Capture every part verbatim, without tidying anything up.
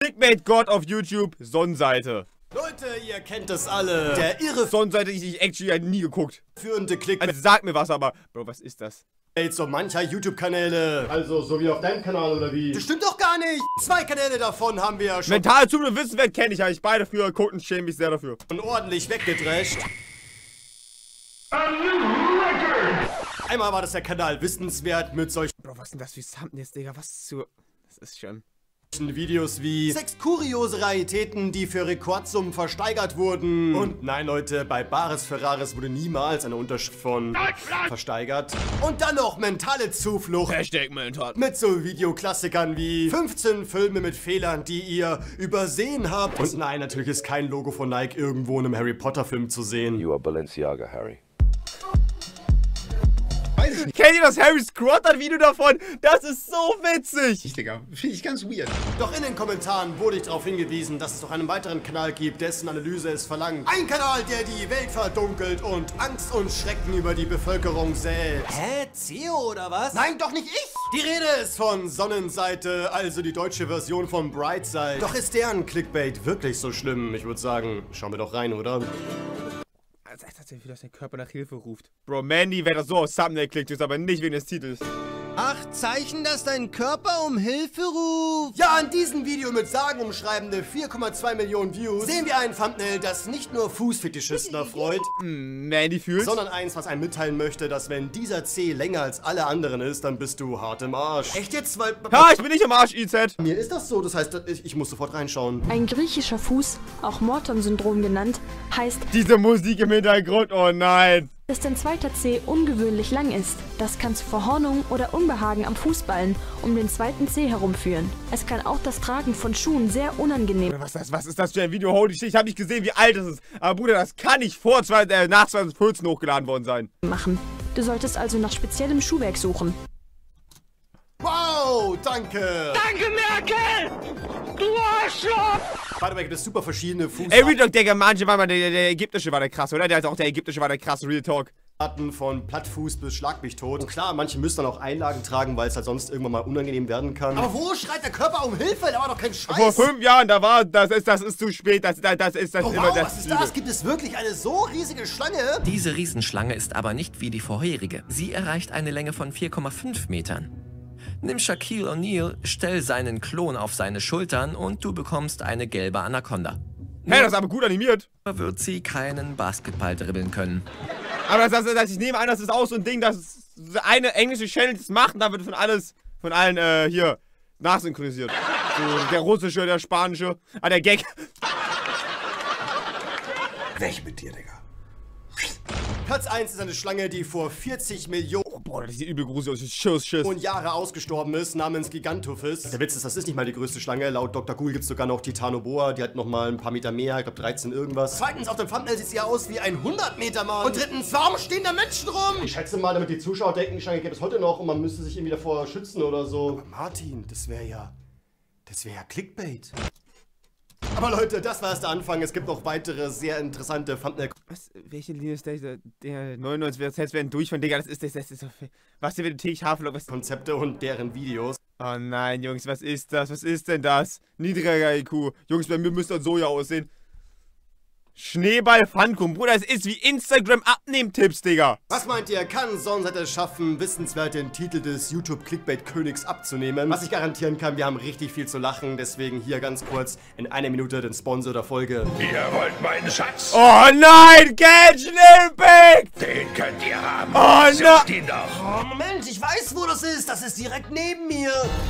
Clickbait-Gott auf YouTube, Sonnenseite. Leute, ihr kennt das alle. Der irre Sonnenseite, ich, ich actually nie geguckt. führende Clickbait. Also sag mir was, aber, Bro, was ist das? So mancher YouTube-Kanäle. Also, so wie auf deinem Kanal, oder wie? Das stimmt doch gar nicht. Zwei Kanäle davon haben wir ja schon Mental zu und Wissenswert kenne ich, habe ich beide früher geguckt und schäme mich sehr dafür. ordentlich weggedrescht. Einmal war das der Kanal Wissenswert mit solchen Bro, was sind das für Thumbnails, Digga? Was zu... Das ist schon... Videos wie sechs kuriose Raritäten, die für Rekordsummen versteigert wurden. Und nein, Leute, bei Bares Ferraris wurde niemals eine Unterschrift von versteigert. Und dann noch mentale Zuflucht. Hashtag mental. Mit so Videoklassikern wie fünfzehn Filme mit Fehlern, die ihr übersehen habt. Und nein, natürlich ist kein Logo von Nike irgendwo in einem Harry Potter Film zu sehen. You are Balenciaga, Harry. Kennt ihr das Harry Squatter Video davon? Das ist so witzig. Ich, Digga, finde ich ganz weird. Doch in den Kommentaren wurde ich darauf hingewiesen, dass es noch einen weiteren Kanal gibt, dessen Analyse es verlangt. Ein Kanal, der die Welt verdunkelt und Angst und Schrecken über die Bevölkerung sät. Hä? C E O oder was? Nein, doch nicht ich! Die Rede ist von Sonnenseite, also die deutsche Version von Brightside. Doch ist deren Clickbait wirklich so schlimm? Ich würde sagen, schauen wir doch rein, oder? Als tatsächlich, wie das den Körper nach Hilfe ruft. Bro, Mandy, wer das so aus Thumbnail klickt, ist aber nicht wegen des Titels. Acht Zeichen, dass dein Körper um Hilfe ruft. Ja, an diesem Video mit sagenumschreibende vier Komma zwei Millionen Views sehen wir ein Thumbnail, das nicht nur Fußfetischisten erfreut, Hm, Mandy fühlt. sondern eins, was einem mitteilen möchte, dass wenn dieser C länger als alle anderen ist, dann bist du hart im Arsch. Echt jetzt? Weil... Ha, ich bin nicht am Arsch, I Z. Mir ist das so, das heißt, ich, ich muss sofort reinschauen. Ein griechischer Fuß, auch Morton-Syndrom genannt, heißt, Diese Musik im Hintergrund, oh nein. dass dein zweiter Zeh ungewöhnlich lang ist. Das kann zu Verhornung oder Unbehagen am Fußballen um den zweiten Zeh herumführen. Es kann auch das Tragen von Schuhen sehr unangenehm Was ist das, was ist das für ein Video? Holy shit, ich habe nicht gesehen, wie alt es ist. Aber Bruder, das kann nicht vor zwei, äh, nach zwanzig vierzehn hochgeladen worden sein. machen. Du solltest also nach speziellem Schuhwerk suchen. Wow, danke! Danke, Merkel! Du Arschloch! By the way, gibt es super verschiedene Fuß... Ey, Real Talk, der germanische war mal, der, der ägyptische war der krasse, oder? Der hat auch der ägyptische war der krasse, Real Talk. Von Plattfuß bis Schlag mich tot. Und klar, manche müssen dann auch Einlagen tragen, weil es halt sonst irgendwann mal unangenehm werden kann. Aber wo schreit der Körper um Hilfe? Da war doch kein Scheiß. Vor fünf Jahren, da war, das ist, das ist zu spät, das, das, das ist das Oh, immer wow, das. was ist das? Gibt es wirklich eine so riesige Schlange? Diese Riesenschlange ist aber nicht wie die vorherige. Sie erreicht eine Länge von vier Komma fünf Metern. Nimm Shaquille O'Neal, stell seinen Klon auf seine Schultern und du bekommst eine gelbe Anaconda. Hey, das ist aber gut animiert. Nur wird sie keinen Basketball dribbeln können. Aber das, das, das, ich nehme an, das ist auch so ein Ding, dass eine englische Channel das macht und dann wird von alles, von allen, äh, hier, nachsynchronisiert. So, der russische, der spanische, ah, der Gag. Weg mit dir, Digga. Platz eins ist eine Schlange, die vor vierzig Millionen Oh, boah, das sieht übel gruselig aus. Schiss, Schiss. Jahre ausgestorben ist, namens Gigantophis. Der Witz ist, das ist nicht mal die größte Schlange. Laut Doktor Google gibt es sogar noch Titanoboa, die hat noch mal ein paar Meter mehr, ich glaube dreizehn irgendwas. Zweitens, auf dem Thumbnail sieht sie ja aus wie ein hundert Meter Mann. Und drittens, warum stehen da Menschen rum? Ich schätze mal, damit die Zuschauer denken, die Schlange gibt es heute noch und man müsste sich irgendwie davor schützen oder so. Aber Martin, das wäre ja... Das wäre ja Clickbait. Aber Leute, das war erst der Anfang. Es gibt noch weitere sehr interessante Thumbnail. Was, welche Linie ist der? Der neunundneunzig Prozent werden durch von, Digga, das ist das, das ist so viel. Was hier mit Tee, Haferflocken, was? Konzepte und deren Videos. Oh nein, Jungs, was ist das? Was ist denn das? Niedriger I Q. Jungs, bei mir müsste das Soja aussehen. Schneeball Funkum. Bruder, es ist wie Instagram-Abnehm-Tipps, Digga. Was meint ihr, kann Sonnenseite es schaffen, wissenswert den Titel des YouTube-Clickbait-Königs abzunehmen? Was ich garantieren kann, wir haben richtig viel zu lachen, deswegen hier ganz kurz in einer Minute den Sponsor der Folge. Ihr wollt meinen Schatz? Oh nein, Genshin Impact! Den könnt ihr haben. Oh Sucht nein! ihn doch. Oh, Moment, ich weiß, wo das ist. Das ist direkt neben mir.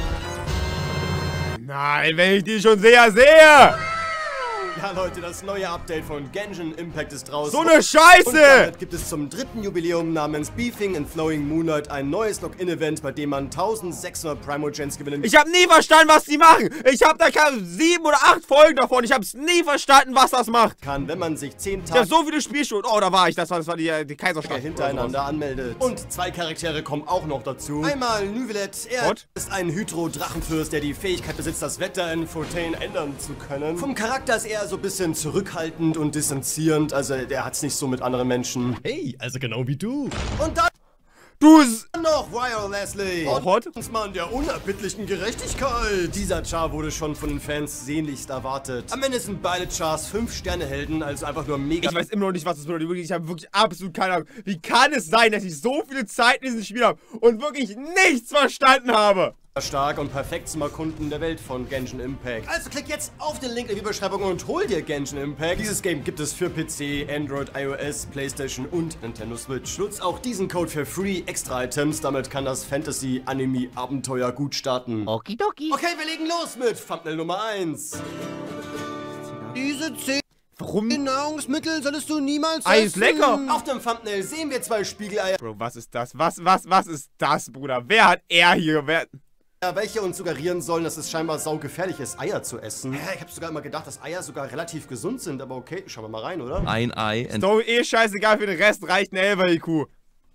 Nein, wenn ich die schon sehe, sehe! Ja, Leute, das neue Update von Genshin Impact ist draußen. So eine Und Scheiße! damit gibt es zum dritten Jubiläum namens Beefing and Flowing Moonlight ein neues Login-Event, bei dem man eintausendsechshundert Primogems gewinnen Ich hab nie verstanden, was die machen. Ich hab da keine sieben oder acht Folgen davon. Ich hab's nie verstanden, was das macht. kann, wenn man sich zehn Ich hab Tage so viele Spielstunden. Oh, da war ich. Das war, das war die, die Kaiserstadt. hintereinander anmeldet. Und zwei Charaktere kommen auch noch dazu. Einmal Nuvelet. Er What? ist ein Hydro-Drachenfürst, der die Fähigkeit besitzt, das Wetter in Fontaine ändern zu können. Vom Charakter ist er so ein bisschen zurückhaltend und distanzierend. Also der hat's nicht so mit anderen Menschen. Hey, also genau wie du. Und dann Du s- noch noch Wire Leslie. Auch hot? Mann der unerbittlichen Gerechtigkeit. Dieser Char wurde schon von den Fans sehnlichst erwartet. Am Ende sind beide Chars fünf Sterne Helden, also einfach nur mega. Ich weiß immer noch nicht, was das bedeutet. Wirklich, ich habe wirklich absolut keine Ahnung. Wie kann es sein, dass ich so viele Zeit in diesem Spiel habe und wirklich nichts verstanden habe? Stark und perfekt zum Erkunden der Welt von Genshin Impact. Also klick jetzt auf den Link in der Beschreibung und hol dir Genshin Impact. Dieses Game gibt es für P C, Android, iOS, PlayStation und Nintendo Switch. Nutz auch diesen Code für Free Extra Items, damit kann das Fantasy-Anime-Abenteuer gut starten. Okidoki. Okay, wir legen los mit Thumbnail Nummer eins. Diese zehn Warum? Nahrungsmittel solltest du niemals Ei essen. ist lecker. Auf dem Thumbnail sehen wir zwei Spiegeleier, Bro, was ist das? Was, was, was ist das, Bruder? Wer hat er hier? Wer... welche uns suggerieren sollen, dass es scheinbar saugefährlich ist, Eier zu essen. Hä, ich habe sogar immer gedacht, dass Eier sogar relativ gesund sind, aber okay, schauen wir mal rein, oder? Ein Ei Story eh scheißegal, für den Rest reicht eine elfer I Q.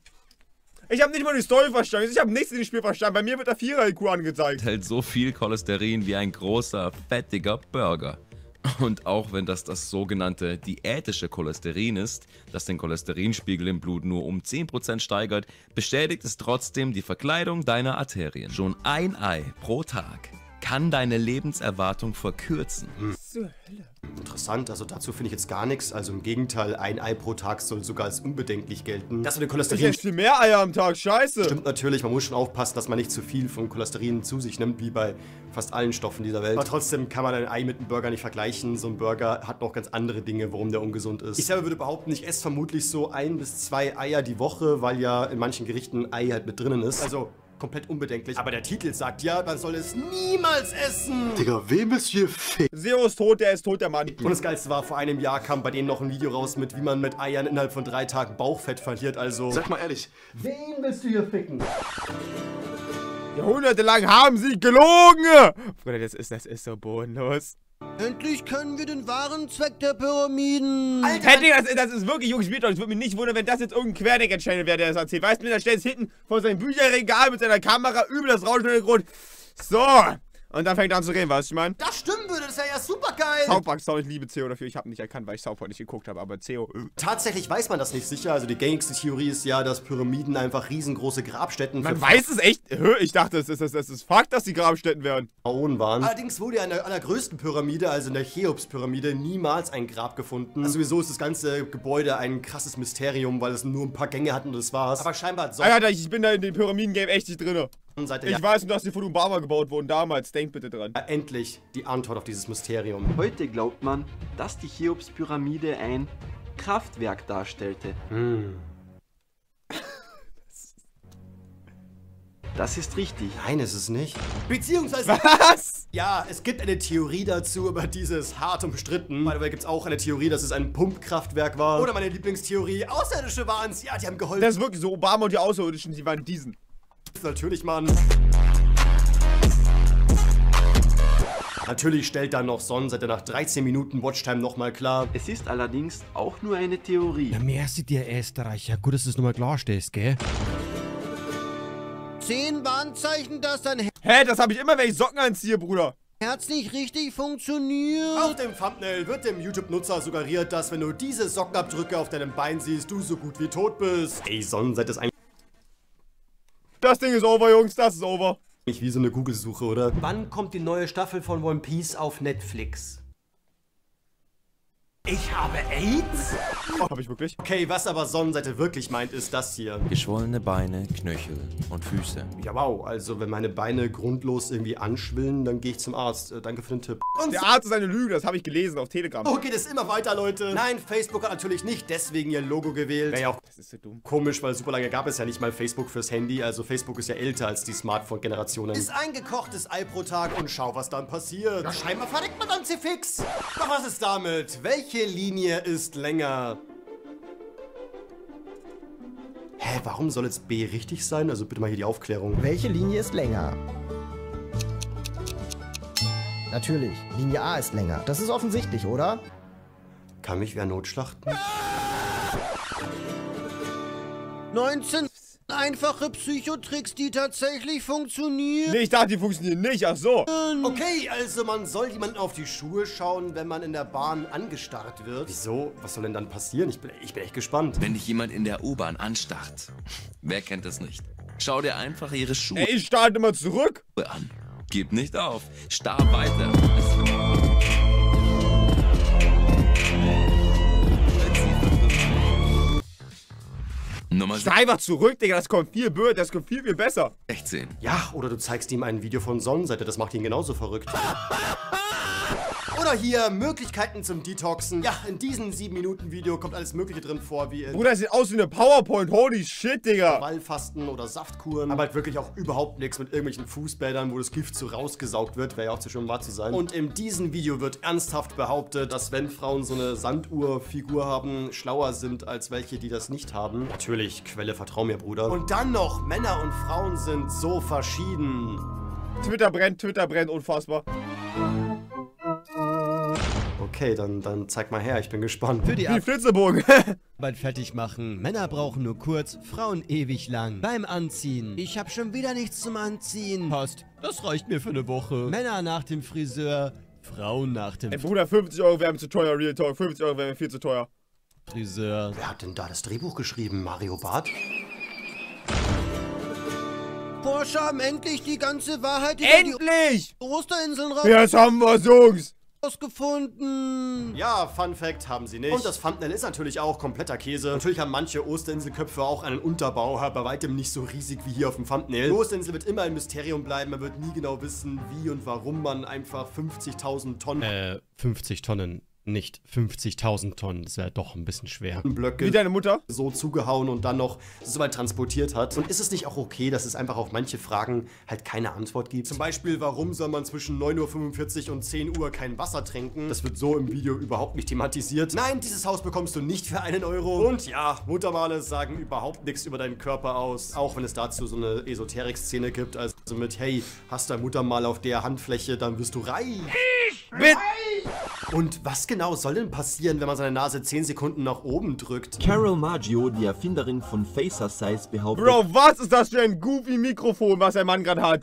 Ich habe nicht mal die Story verstanden, ich habe nichts in dem Spiel verstanden. Bei mir wird der vierer I Q angezeigt. enthält so viel Cholesterin wie ein großer, fettiger Burger. Und auch wenn das das sogenannte diätische Cholesterin ist, das den Cholesterinspiegel im Blut nur um zehn Prozent steigert, bestätigt es trotzdem die Verkleidung deiner Arterien. Schon ein Ei pro Tag kann deine Lebenserwartung verkürzen. Zur Hölle. Interessant, also dazu finde ich jetzt gar nichts. Also im Gegenteil, ein Ei pro Tag soll sogar als unbedenklich gelten. Das mit dem Ich Cholesterin esse viel mehr Eier am Tag, scheiße. stimmt natürlich, man muss schon aufpassen, dass man nicht zu viel von Cholesterin zu sich nimmt, wie bei fast allen Stoffen dieser Welt. Aber trotzdem kann man ein Ei mit einem Burger nicht vergleichen. So ein Burger hat noch ganz andere Dinge, warum der ungesund ist. Ich selber würde behaupten, ich esse vermutlich so ein bis zwei Eier die Woche, weil ja in manchen Gerichten Ei halt mit drinnen ist. Also komplett unbedenklich. Aber der Titel sagt ja, man soll es niemals essen. Digga, wem ist hier fick? Zero ist tot, der ist tot, der Mann. Und das Geilste war, vor einem Jahr kam bei denen noch ein Video raus mit, wie man mit Eiern innerhalb von drei Tagen Bauchfett verliert. Also, Sag mal ehrlich, wen willst du hier ficken? Jahrhundertelang haben sie gelogen. Bruder, das ist, das ist so bodenlos. Endlich können wir den wahren Zweck der Pyramiden. Alter, Hey, Digga, das, das ist wirklich, Jungs, spielt doch. Ich würde mich nicht wundern, wenn das jetzt irgendein Querdenker-Channel wäre, der das erzählt. Weißt du, der stellt sich hinten vor seinem Bücherregal mit seiner Kamera, übel das Rauschen im Hintergrund. So. Und dann fängt er an zu reden, weißt du, ich meine? das stimmen würde, das wäre ja super geil. South Park, sorry, ich liebe C O dafür. Ich habe nicht erkannt, weil ich South Park nicht geguckt habe, aber C O. Äh. Tatsächlich weiß man das nicht sicher. Also die gängigste Theorie ist ja, dass Pyramiden einfach riesengroße Grabstätten Man für weiß es echt. Hö, Ich dachte, es ist, es ist, es ist Fakt, dass die Grabstätten wären. Pharaonen waren. Allerdings wurde ja in der allergrößten Pyramide, also in der Cheops-Pyramide, niemals ein Grab gefunden. Also sowieso ist das ganze Gebäude ein krasses Mysterium, weil es nur ein paar Gänge hat und das war's. Aber scheinbar hat Ah, ja, ich bin da in dem Pyramiden-Game echt nicht drin. seit der Ich weiß nur, dass die von Obama gebaut wurden damals. Denk bitte dran. ja endlich die Antwort auf dieses Mysterium. Heute glaubt man, dass die Cheops-Pyramide ein Kraftwerk darstellte. Das ist richtig. Nein, ist es nicht. Beziehungsweise... Was? Ja, es gibt eine Theorie dazu, aber diese ist hart umstritten. By the way, gibt es auch eine Theorie, dass es ein Pumpkraftwerk war. Oder meine Lieblingstheorie, Außerirdische waren es. Ja, die haben geholfen. Das ist wirklich so. Obama und die Außerirdischen, die waren diesen. Natürlich, Mann. Natürlich stellt dann noch Sonnenseite nach dreizehn Minuten Watchtime nochmal klar. Es ist allerdings auch nur eine Theorie. Ja, merci dir, Österreicher. Gut, dass du es nochmal klarstellst, gell? Zehn Warnzeichen, dass dein Hä, das habe ich immer, wenn ich Socken anziehe, Bruder. Herz nicht richtig funktioniert. Auf dem Thumbnail wird dem YouTube-Nutzer suggeriert, dass wenn du diese Sockenabdrücke auf deinem Bein siehst, du so gut wie tot bist. Ey, Sonnenseite ist eigentlich Das Ding ist over, Jungs. Das ist over. wie so eine Google-Suche, oder? Wann kommt die neue Staffel von One Piece auf Netflix? Ich habe AIDS? Oh, hab ich wirklich? Okay, was aber Sonnenseite wirklich meint, ist das hier. Geschwollene Beine, Knöchel und Füße. Ja, wow. Also, wenn meine Beine grundlos irgendwie anschwillen, dann gehe ich zum Arzt. Äh, danke für den Tipp. Und Der Arzt ist eine Lüge. Das habe ich gelesen auf Telegram. so geht es immer weiter, Leute. Nein, Facebook hat natürlich nicht deswegen ihr Logo gewählt. Wäre ja auch Das ist so dumm. komisch, weil super lange gab es ja nicht mal Facebook fürs Handy. Also, Facebook ist ja älter als die Smartphone-Generationen. Ist ein gekochtes Ei pro Tag und schau, was dann passiert. Ja, scheinbar verreckt man dann fix. Doch was ist damit? Welche Linie ist länger? Hä, warum soll jetzt B richtig sein? Also bitte mal hier die Aufklärung. Welche Linie ist länger? Natürlich, Linie A ist länger. Das ist offensichtlich, oder? Kann mich wer notschlachten? neunzehn einfache Psychotricks, die tatsächlich funktionieren. Nee, ich dachte, die funktionieren nicht. Ach so. Okay, also man soll jemanden auf die Schuhe schauen, wenn man in der Bahn angestarrt wird. Wieso? Was soll denn dann passieren? Ich bin, ich bin echt gespannt. Wenn dich jemand in der U-Bahn anstarrt. Wer kennt es nicht? Schau dir einfach ihre Schuhe Ey, ich starte mal zurück. an. Gib nicht auf. Starr weiter. Nummer Steh einfach zurück, Digga. Das kommt viel böse, das kommt viel, viel besser. sechzehn. Ja, oder du zeigst ihm ein Video von Sonnenseite, das macht ihn genauso verrückt. Oder hier Möglichkeiten zum Detoxen. Ja, in diesem sieben Minuten Video kommt alles Mögliche drin vor, wie in Bruder, das sieht aus wie eine PowerPoint. Holy shit, Digga. Wallfasten oder Saftkuren. Aber halt wirklich auch überhaupt nichts mit irgendwelchen Fußbädern, wo das Gift so rausgesaugt wird. Wäre ja auch zu schön wahr zu sein. Und in diesem Video wird ernsthaft behauptet, dass wenn Frauen so eine Sanduhrfigur haben, schlauer sind als welche, die das nicht haben. Natürlich, Quelle, vertrau mir, Bruder. Und dann noch, Männer und Frauen sind so verschieden. Twitter brennt, Twitter brennt, unfassbar. Okay, dann, dann zeig mal her, ich bin gespannt. Für die Wie Flitzebogen. Arbeit fertig machen. Männer brauchen nur kurz, Frauen ewig lang. Beim Anziehen. Ich hab schon wieder nichts zum Anziehen. Passt, das reicht mir für eine Woche. Männer nach dem Friseur, Frauen nach dem Ey, Bruder, fünfzig Euro wären mir zu teuer, Real Talk. fünfzig Euro wären mir viel zu teuer. Friseur. Wer hat denn da das Drehbuch geschrieben? Mario Barth? Porsche haben endlich die ganze Wahrheit über Endlich! die Osterinseln raus Jetzt haben wir's, Jungs. rausgefunden. Ja, Fun Fact haben sie nicht. Und das Thumbnail ist natürlich auch kompletter Käse. Natürlich haben manche Osterinselköpfe auch einen Unterbau, aber bei weitem nicht so riesig wie hier auf dem Thumbnail. Die Osterinsel wird immer ein Mysterium bleiben. Man wird nie genau wissen, wie und warum man einfach fünfzigtausend Tonnen Äh, fünfzig Tonnen. Nicht fünfzigtausend Tonnen, das wäre doch ein bisschen schwer. Blöcke Wie deine Mutter? so zugehauen und dann noch so weit transportiert hat. Und ist es nicht auch okay, dass es einfach auf manche Fragen halt keine Antwort gibt? Zum Beispiel, warum soll man zwischen neun Uhr fünfundvierzig und zehn Uhr kein Wasser trinken? Das wird so im Video überhaupt nicht thematisiert. Nein, dieses Haus bekommst du nicht für einen Euro. Und ja, Muttermale sagen überhaupt nichts über deinen Körper aus. Auch wenn es dazu so eine Esoterik-Szene gibt. Also mit, hey, hast dein Muttermal auf der Handfläche, dann wirst du reich. Bitte. Und was genau soll denn passieren, wenn man seine Nase zehn Sekunden nach oben drückt? Carol Maggio, die Erfinderin von Facer Size, behauptet, Bro, was ist das für ein goofy Mikrofon, was der Mann gerade hat?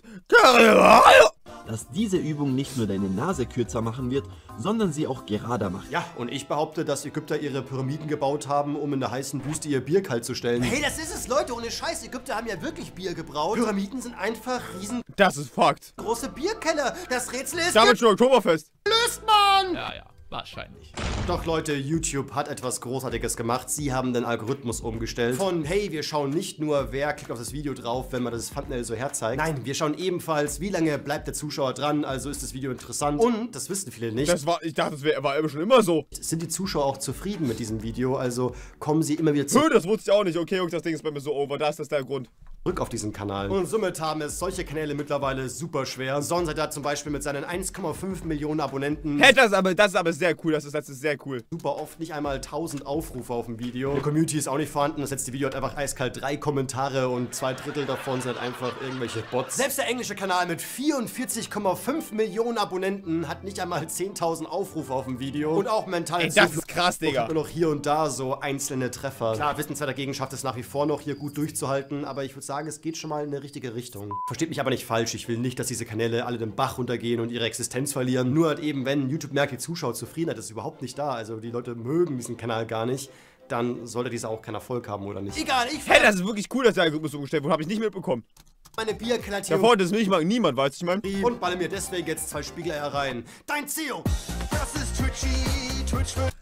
dass diese Übung nicht nur deine Nase kürzer machen wird, sondern sie auch gerader macht. Ja, und ich behaupte, dass Ägypter ihre Pyramiden gebaut haben, um in der heißen Wüste ihr Bier kalt zu stellen. Hey, das ist es, Leute, ohne Scheiß. Ägypter haben ja wirklich Bier gebraut. Pyramiden sind einfach riesengroße Das ist Fakt. Bierkeller. Das Rätsel ist Damit schon Oktoberfest. gelöst, Mann! Ja, ja, wahrscheinlich. Doch Leute, YouTube hat etwas Großartiges gemacht. Sie haben den Algorithmus umgestellt. Von, hey, wir schauen nicht nur, wer klickt auf das Video drauf, wenn man das Thumbnail so herzeigt. Nein, wir schauen ebenfalls, wie lange bleibt der Zuschauer dran, also ist das Video interessant. Und, das wissen viele nicht, Das war, ich dachte, das wär, war immer schon immer so. sind die Zuschauer auch zufrieden mit diesem Video, also kommen sie immer wieder zurück. Hö, das wusste ich auch nicht. Okay, Jungs, das Ding ist bei mir so over. Das ist der Grund. Rück auf diesen Kanal. Und somit haben es solche Kanäle mittlerweile super schwer. Sonnenseite hat zum Beispiel mit seinen eins Komma fünf Millionen Abonnenten Hey, das ist aber, das ist aber sehr cool. Das ist, das ist sehr cool. super oft nicht einmal tausend Aufrufe auf dem Video. Die Community ist auch nicht vorhanden. Das letzte Video hat einfach eiskalt drei Kommentare und zwei Drittel davon sind halt einfach irgendwelche Bots. Selbst der englische Kanal mit vierundvierzig Komma fünf Millionen Abonnenten hat nicht einmal zehntausend Aufrufe auf dem Video. Und auch mental. Ey, das ist krass, Digga. Nur noch hier und da so einzelne Treffer. Klar, Wissenswer dagegen schafft es nach wie vor noch hier gut durchzuhalten, aber ich würde sagen, es geht schon mal in eine richtige Richtung. Versteht mich aber nicht falsch, ich will nicht, dass diese Kanäle alle den Bach runtergehen und ihre Existenz verlieren. Nur halt eben, wenn YouTube merkt, die Zuschauerzufriedenheit ist überhaupt nicht da, also die Leute mögen diesen Kanal gar nicht, dann sollte dieser auch keinen Erfolg haben, oder nicht? Egal, ich Hey, das ist wirklich cool, dass der Algorithmus umgestellt wurde. Habe ich nicht mitbekommen. meine Bierkeller Davor, das will ich mal niemand, weißt du, ich mein. und balle mir deswegen jetzt zwei Spiegeleier rein. Dein Zio! Das ist Twitchy, Twitch wird